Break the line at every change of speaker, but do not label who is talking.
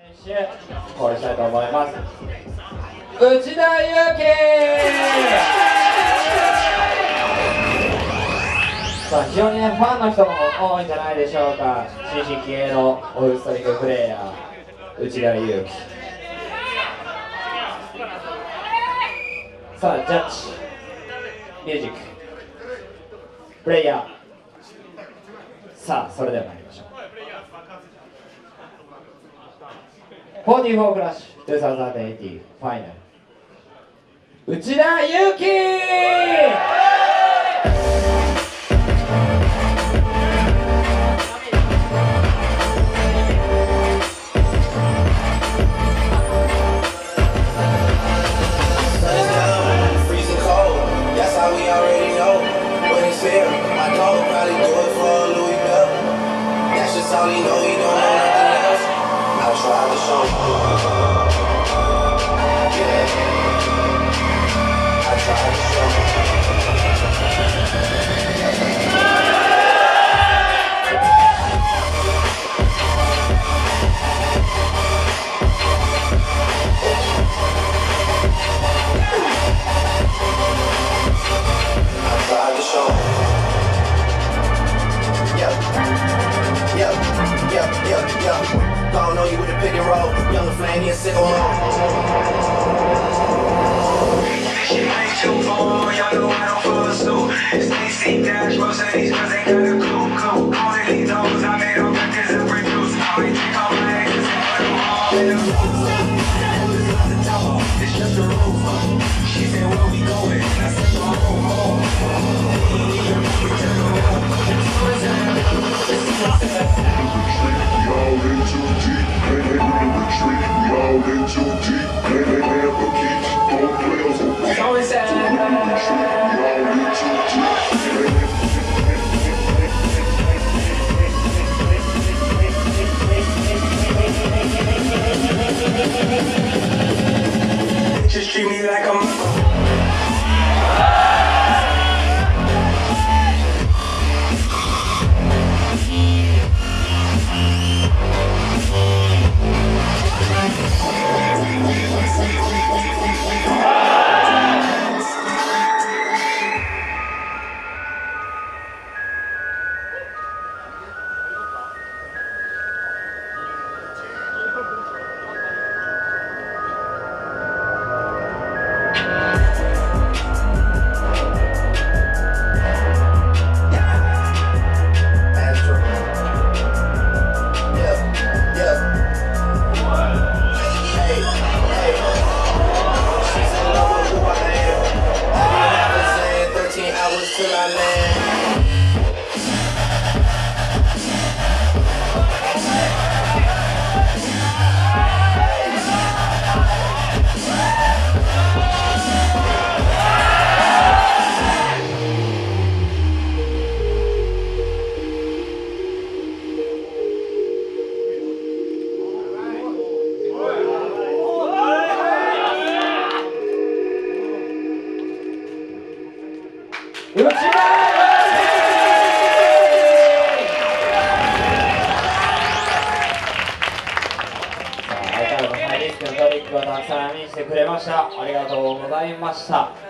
コールしたいと思います。内田裕樹。さあ、非常にね、ファンの人も多いんじゃないでしょうか。新進気鋭のオフストリートプレーヤー、内田裕樹。さあ、ジャッジ、ミュージック、プレイヤー。さあ、それでは参りましょう。44クラッシュ2018ファイナル、内田裕樹。
All you know, you don't know nothing else. I tried to show you. Yeah. I tried to show you. I tried to show you. Don't know you with a pick and roll. Younger flame, you a sicko mode. She ain't too far, y'all know I don't follow suit. Stacy Dash, Mercedes, cause they got a clue. All of these hoes I made on records and produce. I ain't take all my exes and put them all in the roof. It's just a roof. She said, where we going? I said, home. Just treat me like I'm till I land.
トリックをたくさん見せてくれました。ありがとうございました。